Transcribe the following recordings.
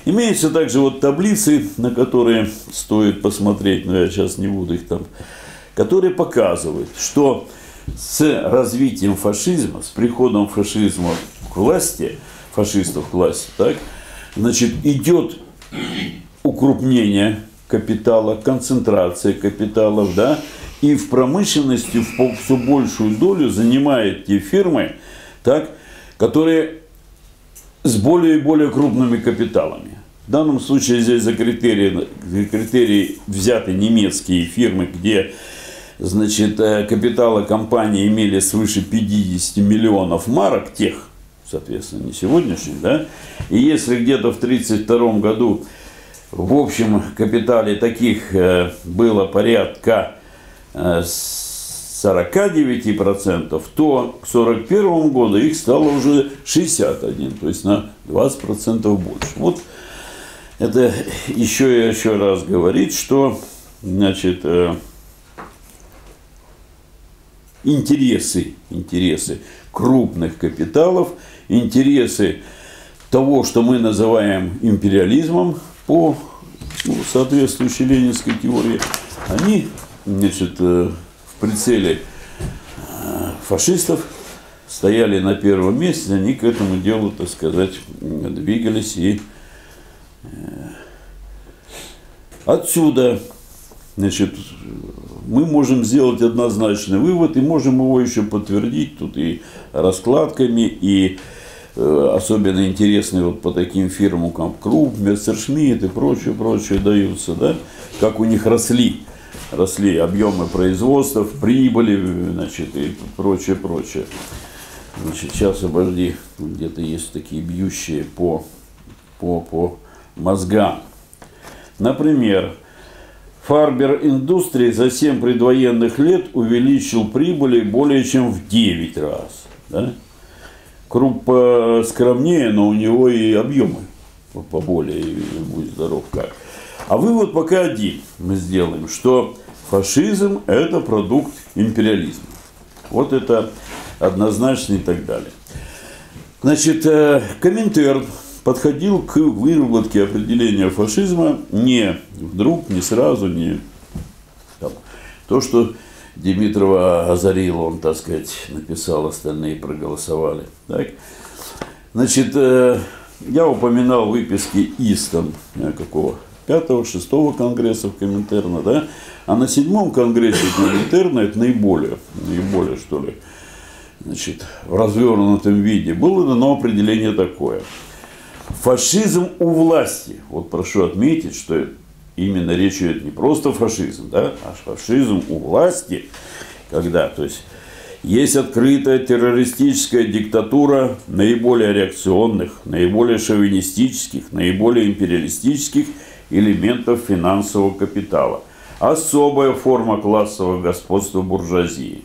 Имеются также вот таблицы, на которые стоит посмотреть, но я сейчас не буду их там, которые показывают, что с развитием фашизма, с приходом фашизма к власти, фашистов к власти, так, значит, идет укрупнение капитала, концентрация капиталов, да, и в промышленности все большую долю занимают те фирмы, так, которые с более и более крупными капиталами. В данном случае здесь за критерии взяты немецкие фирмы, где, значит, капиталы компании имели свыше 50 миллионов марок, тех, соответственно, не сегодняшних, да, и если где-то в 1932 году в общем капитале таких было порядка 49%, то к 1941 году их стало уже 61%, то есть на 20% больше. Вот это еще раз говорит, что, значит, интересы крупных капиталов, интересы того, что мы называем империализмом по соответствующей ленинской теории, они, значит, в прицеле фашистов стояли на первом месте, они к этому делу, так сказать, двигались. И отсюда, значит, мы можем сделать однозначный вывод, и можем его еще подтвердить тут и раскладками, и особенно интересные вот по таким фирмам, как Круп, Мессершмитт и прочее даются, да, как у них росли объемы производства, прибыли, значит, и прочее. Значит, сейчас, обожди, где-то есть такие бьющие по мозгам. Например, Фарбер Индустрии за 7 предвоенных лет увеличил прибыли более чем в 9 раз. Да? Круп скромнее, но у него и объемы поболее, и будь здоров как. А вывод пока один мы сделаем, что фашизм – это продукт империализма. Вот это однозначно и так далее. Значит, Коминтерн подходил к выработке определения фашизма не вдруг, не сразу, не там, то, что Димитрова озарил, он, так сказать, написал, остальные проголосовали. Так? Значит, я упоминал выписки из там, какого 5-6 конгрессов Коминтерна, да? А на 7-м конгрессе Коминтерна, это наиболее, что ли, значит, в развернутом виде, было дано определение такое. Фашизм у власти. Вот прошу отметить, что именно речь идет не просто фашизм, да, а фашизм у власти, когда, то есть открытая террористическая диктатура наиболее реакционных, наиболее шовинистических, наиболее империалистических элементов финансового капитала. Особая форма классового господства буржуазии.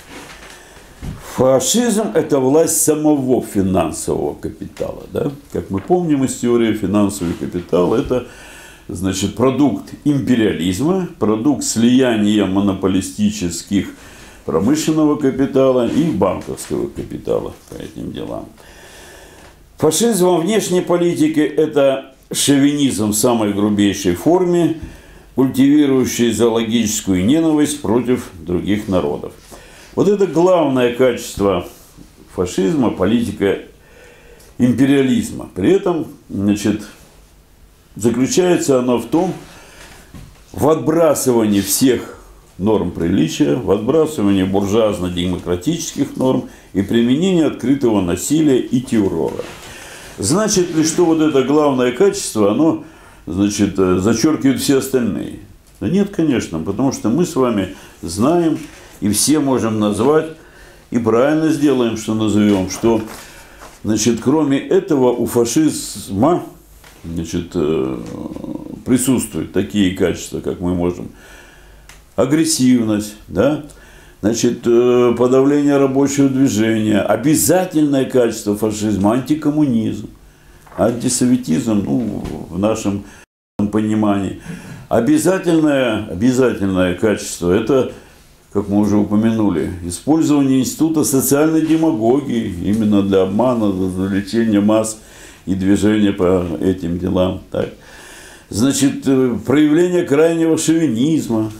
Фашизм – это власть самого финансового капитала. Да? Как мы помним из теории, финансовый капитал – это, значит, продукт империализма, продукт слияния монополистических промышленного капитала и банковского капитала по этим делам. Фашизм во внешней политике – это шовинизм в самой грубейшей форме, культивирующий зоологическую ненависть против других народов. Вот это главное качество фашизма, политика империализма. При этом, значит, заключается оно в том, в отбрасывании всех норм приличия, в отбрасывании буржуазно-демократических норм и применении открытого насилия и террора. Значит ли, что вот это главное качество, оно, значит, зачеркивает все остальные? Да нет, конечно, потому что мы с вами знаем, и все можем назвать, и правильно сделаем, что назовем, что, значит, кроме этого у фашизма, значит, присутствуют такие качества, как мы можем: агрессивность, да? Значит, подавление рабочего движения, обязательное качество фашизма, антикоммунизм, антисоветизм, ну, в нашем понимании. Обязательное качество – это, как мы уже упомянули, использование института социальной демагогии именно для обмана, для завлечения масс и движение по этим делам. Так. Значит, проявление крайнего шовинизма,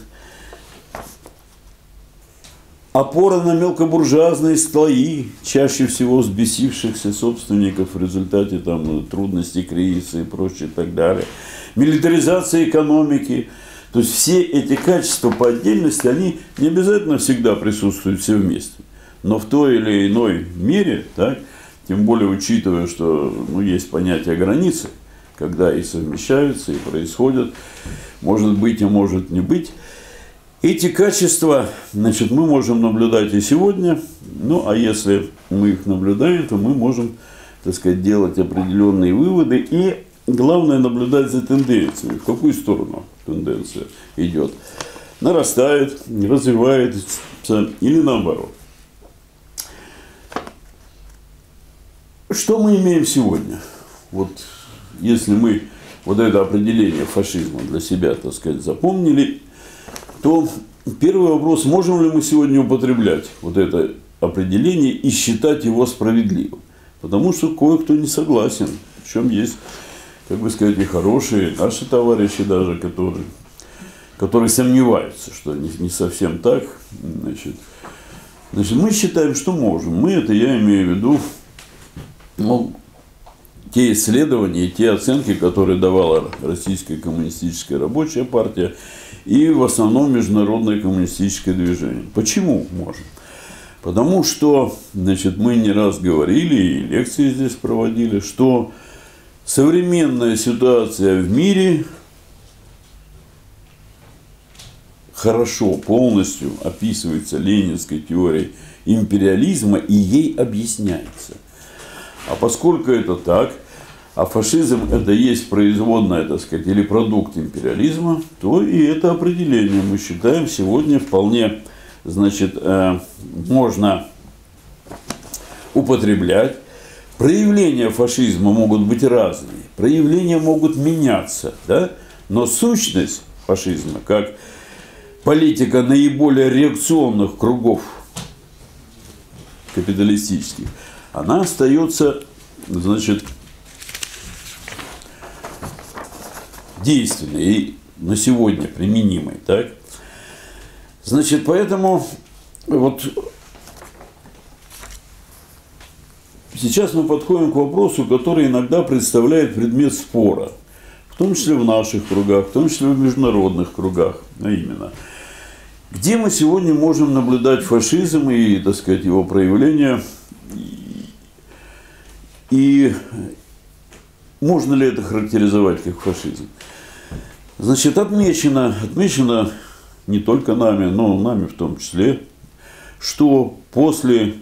опора на мелкобуржуазные слои, чаще всего взбесившихся собственников в результате там, трудностей кризиса и прочее, и так далее. Милитаризация экономики. То есть все эти качества по отдельности, они не обязательно всегда присутствуют все вместе. Но в той или иной мере, так, тем более учитывая, что есть понятие границы, когда и совмещаются, и происходят, может быть, а может не быть. Эти качества, значит, мы можем наблюдать и сегодня, ну, а если мы их наблюдаем, то мы можем, так сказать, делать определенные выводы и, главное, наблюдать за тенденцией. В какую сторону тенденция идет? Нарастает, развивается или наоборот. Что мы имеем сегодня? Вот если мы вот это определение фашизма для себя, так сказать, запомнили, то первый вопрос, можем ли мы сегодня употреблять вот это определение и считать его справедливым? Потому что кое-кто не согласен, причем есть, как бы сказать, и хорошие наши товарищи даже, которые сомневаются, что не совсем так. Значит, мы считаем, что можем. Мы, это я имею в виду, те исследования, те оценки, которые давала Российская коммунистическая рабочая партия и в основном международное коммунистическое движение. Почему можем? Потому что, значит, мы не раз говорили и лекции здесь проводили, что современная ситуация в мире хорошо, полностью описывается ленинской теорией империализма и ей объясняется. А поскольку это так, а фашизм это есть производная, так сказать, или продукт империализма, то и это определение мы считаем сегодня вполне, значит, можно употреблять. Проявления фашизма могут быть разные, проявления могут меняться, да? Но сущность фашизма, как политика наиболее реакционных кругов капиталистических, она остается, значит, действенной и на сегодня применимой. Так? Значит, поэтому вот сейчас мы подходим к вопросу, который иногда представляет предмет спора, в том числе в наших кругах, в том числе в международных кругах, а именно, где мы сегодня можем наблюдать фашизм и, так сказать, его проявления. И можно ли это характеризовать как фашизм? Значит, отмечено не только нами, но нами в том числе, что после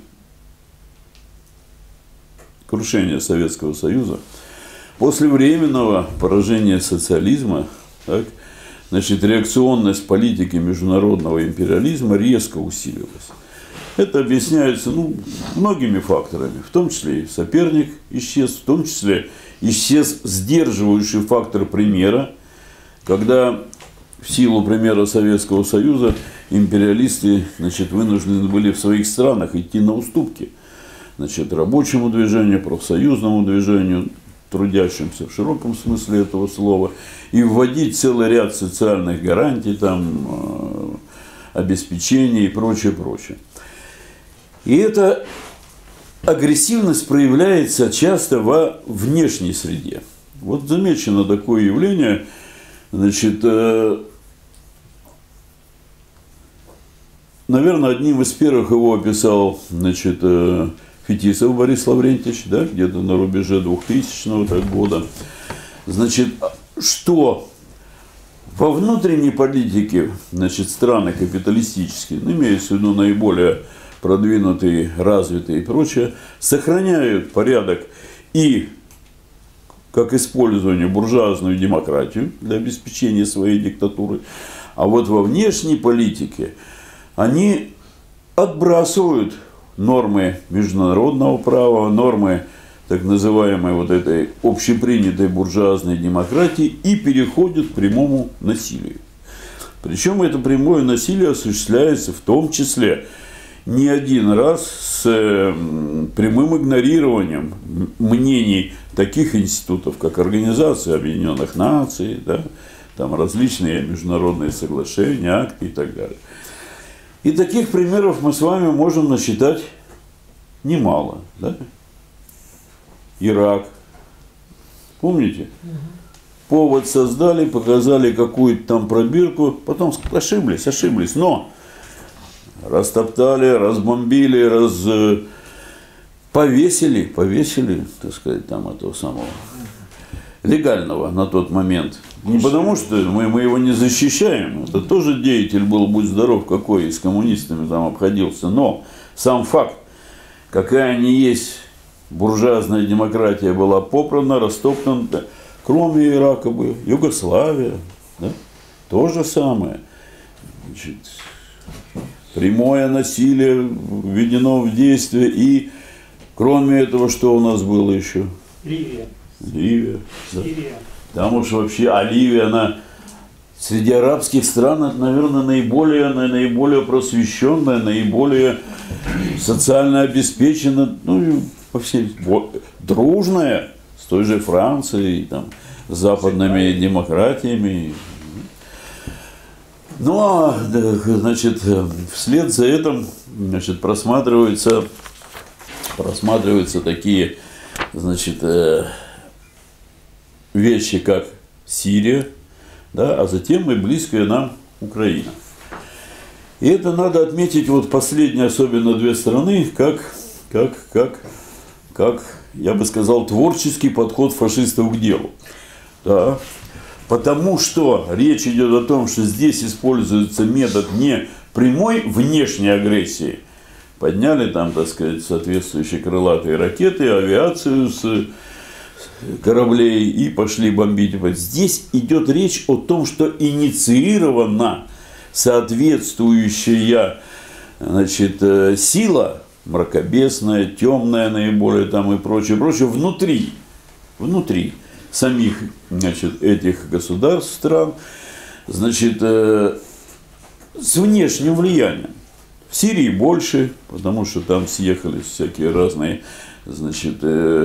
крушения Советского Союза, после временного поражения социализма, так, значит, реакционность политики международного империализма резко усилилась. Это объясняется многими факторами, в том числе и соперник исчез, в том числе исчез сдерживающий фактор примера, когда в силу примера Советского Союза империалисты, значит, вынуждены были в своих странах идти на уступки, значит, рабочему движению, профсоюзному движению, трудящимся в широком смысле этого слова, и вводить целый ряд социальных гарантий, там, обеспечения и прочее, прочее. И эта агрессивность проявляется часто во внешней среде. Вот замечено такое явление, значит, наверное, одним из первых его описал, значит, Фетисов Борис Лаврентьевич, да, где-то на рубеже 2000 года. Значит, что во внутренней политике, значит, страны капиталистические, имеется в виду наиболее продвинутые, развитые и прочее, сохраняют порядок и как использование буржуазную демократию для обеспечения своей диктатуры, а вот во внешней политике они отбрасывают нормы международного права, нормы так называемой вот этой общепринятой буржуазной демократии и переходят к прямому насилию. Причем это прямое насилие осуществляется в том числе не один раз с прямым игнорированием мнений таких институтов, как Организация Объединенных Наций, да, там различные международные соглашения, акты и так далее. И таких примеров мы с вами можем насчитать немало. Да? Ирак. Помните? Повод создали, показали какую-то там пробирку, потом ошиблись, но растоптали, разбомбили, повесили, так сказать, там этого самого легального на тот момент. Не потому, что мы его не защищаем, это тоже деятель был, будь здоров, какой, и с коммунистами там обходился, но сам факт, какая ни есть буржуазная демократия была попрана, растоптана, кроме Ирака бы, Югославия, да, то же самое. Значит, прямое насилие введено в действие, и кроме этого, что у нас было еще? Ливия. Да. Там уж вообще, Ливия, она среди арабских стран, это, наверное, наиболее просвещенная, наиболее социально обеспеченная, ну, по всей, дружная, с той же Францией, там, с западными демократиями. Ну, а, значит, вслед за этим, значит, просматриваются такие, значит, вещи, как Сирия, да, а затем и близкая нам Украина. И это надо отметить, вот последние, особенно две страны, как, я бы сказал, творческий подход фашистов к делу. Да. Потому что речь идет о том, что здесь используется метод не прямой внешней агрессии. Подняли там, так сказать, соответствующие крылатые ракеты, авиацию с кораблей и пошли бомбить. Здесь идет речь о том, что инициирована соответствующая, значит, сила, мракобесная, темная наиболее там и прочее, внутри самих, значит, этих государств, стран, значит, с внешним влиянием. В Сирии больше, потому что там съехались всякие разные, значит,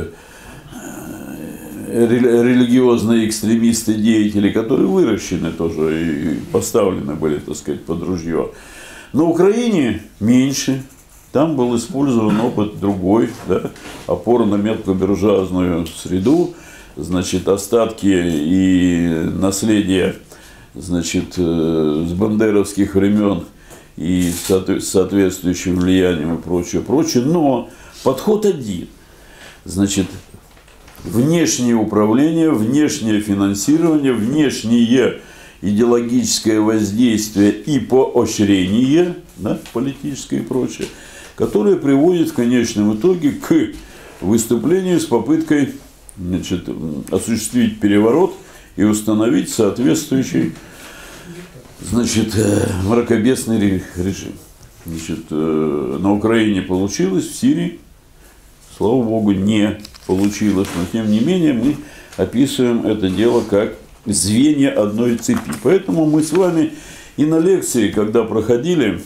религиозные экстремисты, деятели, которые выращены тоже и поставлены были, так сказать, под ружье. На Украине меньше. Там был использован опыт другой, да, опора на мелкобуржуазную среду, значит, остатки и наследие, значит, с бандеровских времен и с соответствующим влиянием и прочее. Но подход один. Значит, внешнее управление, внешнее финансирование, внешнее идеологическое воздействие и поощрение, да, политическое и прочее, которое приводит в конечном итоге к выступлению с попыткой, значит, осуществить переворот и установить соответствующий, значит, мракобесный режим. Значит, на Украине получилось, в Сирии, слава богу, не получилось, но тем не менее мы описываем это дело как звенья одной цепи. Поэтому мы с вами и на лекции, когда проходили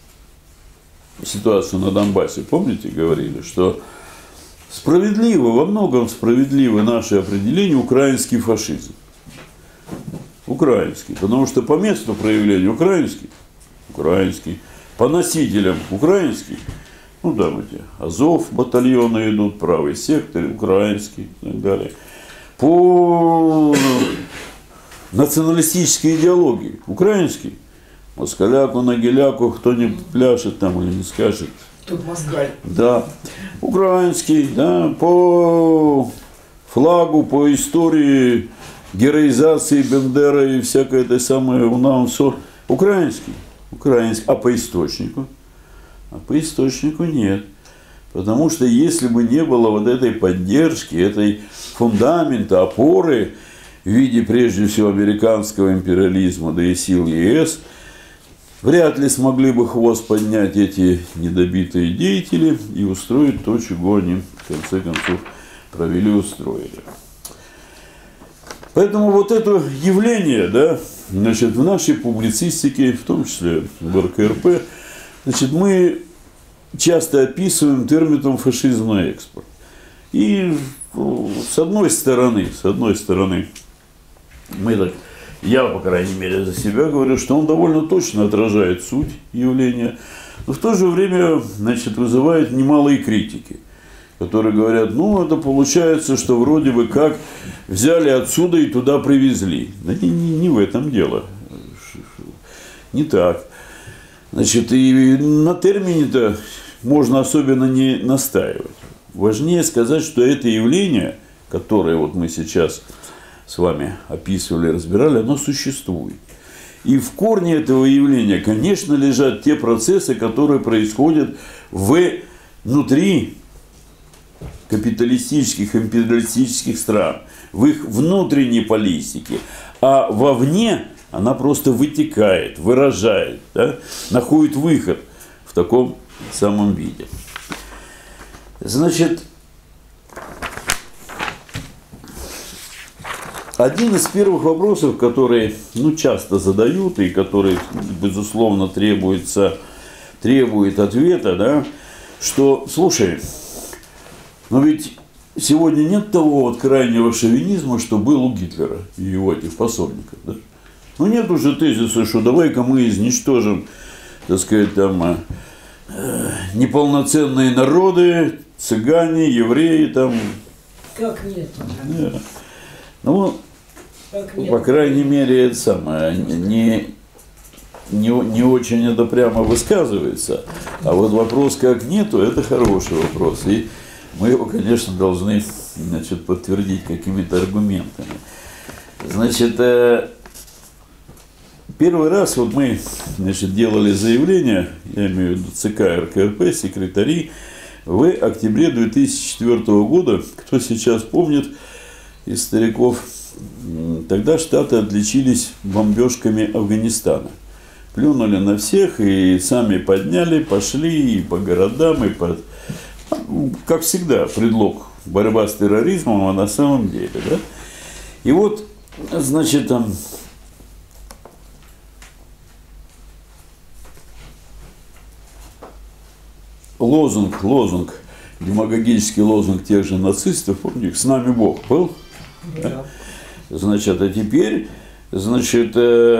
ситуацию на Донбассе, помните, говорили, что справедливо, во многом справедливо наше определение украинский фашизм. Украинский, потому что по месту проявления украинский, по носителям украинский, ну там эти Азов батальоны идут, правый сектор, украинский и так далее. По националистической идеологии украинский. Москаляку, Нагиляку, кто не пляшет там или не скажет. Тут москаль. Да. Украинский, да, по флагу, по истории героизации Бендера и всякое это самое у нас все украинский. А по источнику? А по источнику нет. Потому что если бы не было вот этой поддержки, этой фундамента, опоры в виде прежде всего американского империализма, да и сил ЕС, вряд ли смогли бы хвост поднять эти недобитые деятели и устроить то, чего они в конце концов провели, устроили. Поэтому вот это явление, да, значит, в нашей публицистике, в том числе в РКРП, значит, мы часто описываем термином фашизм на экспорт. И с одной стороны, мы так, я, по крайней мере, за себя говорю, что он довольно точно отражает суть явления, но в то же время, значит, вызывает немалые критики, которые говорят, ну, это получается, что вроде бы как взяли отсюда и туда привезли. Да не в этом дело. Не так. Значит, и на термине-то можно особенно не настаивать. Важнее сказать, что это явление, которое вот мы сейчас с вами описывали, разбирали, оно существует. И в корне этого явления, конечно, лежат те процессы, которые происходят внутри капиталистических, империалистических стран, в их внутренней политике. А вовне она просто вытекает, выражает, да, находит выход в таком самом виде. Значит, один из первых вопросов, которые часто задают и который, безусловно, требует ответа, да, что, слушай, но ведь сегодня нет того вот крайнего шовинизма, что был у Гитлера и его этих пособников. Да? Ну нет уже тезиса, что давай-ка мы изничтожим, так сказать, там неполноценные народы, цыгане, евреи там. Как нет? Да. Ну, по крайней мере, это самое, не очень это прямо высказывается. А вот вопрос, как нету, это хороший вопрос. И мы его, конечно, должны, значит, подтвердить какими-то аргументами. Значит, первый раз вот мы, значит, делали заявление, я имею в виду ЦК РКП, секретари, в октябре 2004 года, кто сейчас помнит из стариков, тогда Штаты отличились бомбежками Афганистана. Плюнули на всех и сами подняли, пошли и по городам, и по... Как всегда, предлог борьба с терроризмом, а на самом деле, да? И вот, значит, там лозунг, демагогический лозунг тех же нацистов, помните, с нами Бог был? Да. Значит, а теперь, значит,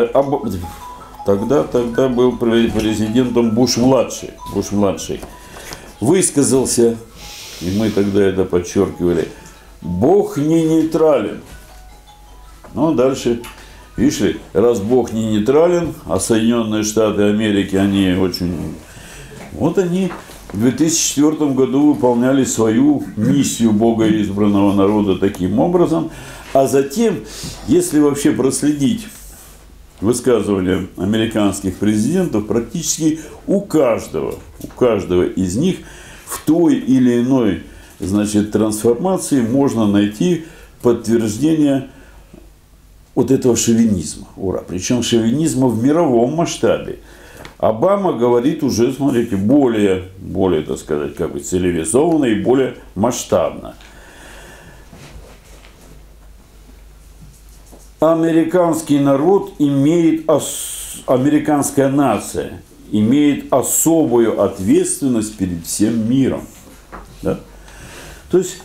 тогда был президентом Буш-младший, высказался, и мы тогда это подчеркивали, Бог не нейтрален. Ну, дальше, видишь, раз Бог не нейтрален, а Соединенные Штаты Америки, они очень... Вот они в 2004 году выполняли свою миссию Бога избранного народа таким образом, а затем, если вообще проследить высказывания американских президентов, практически у каждого из них в той или иной, значит, трансформации можно найти подтверждение вот этого шовинизма. Ура! Причем шовинизма в мировом масштабе. Обама говорит уже, смотрите, более, так сказать, как бы цивилизованно и более масштабно. Американский народ американская нация имеет особую ответственность перед всем миром. Да? То есть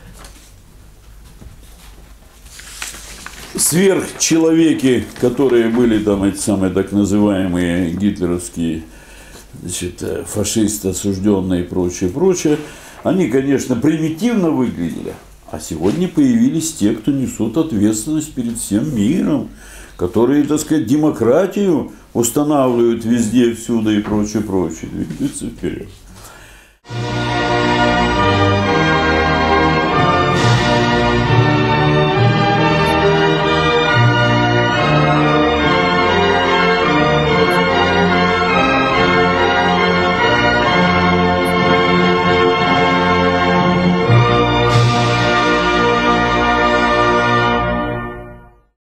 сверхчеловеки, которые были там эти самые так называемые гитлеровские, значит, фашисты, осужденные и прочее, они, конечно, примитивно выглядели. А сегодня появились те, кто несут ответственность перед всем миром, которые, так сказать, демократию устанавливают везде, всюду и прочее, двигаются вперед.